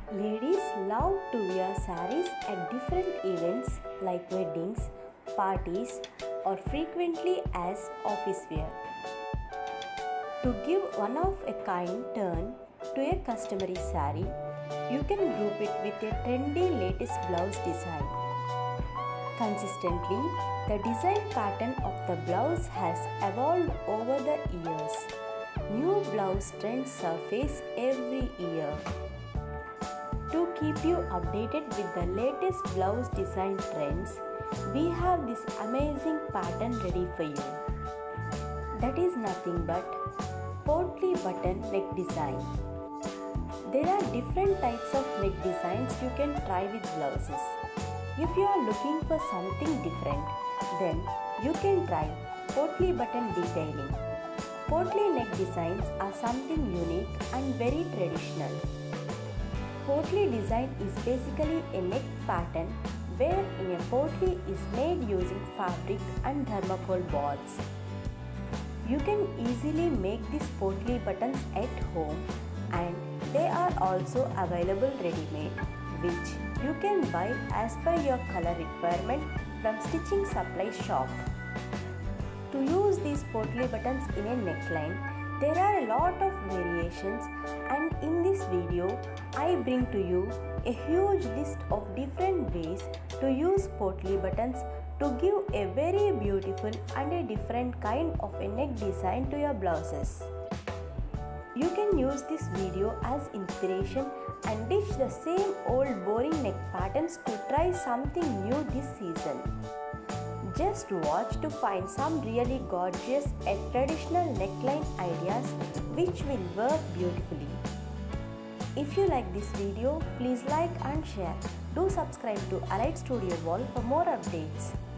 Ladies love to wear saris at different events like weddings, parties, or frequently as office wear. To give one of a kind turn to a customary sari, you can group it with a trendy latest blouse design. Consistently, the design pattern of the blouse has evolved over the years. New blouse trends surface every year. To keep you updated with the latest blouse design trends, we have this amazing pattern ready for you. That is nothing but portly button neck design. There are different types of neck designs you can try with blouses. If you are looking for something different, then you can try portly button detailing. Portly neck designs are something unique and very traditional. Portly design is basically a neck pattern wherein a portly is made using fabric and thermocol balls. You can easily make these portly buttons at home, and they are also available ready-made, which you can buy as per your color requirement from stitching supply shop. To use these portly buttons in a neckline, there are a lot of variations, and in this video I bring to you a huge list of different ways to use portly buttons to give a very beautiful and a different kind of a neck design to your blouses. You can use this video as inspiration and ditch the same old boring neck patterns to try something new this season. Just watch to find some really gorgeous and traditional neckline ideas which will work beautifully. If you like this video, please like and share. Do subscribe to Allied Studio Wall for more updates.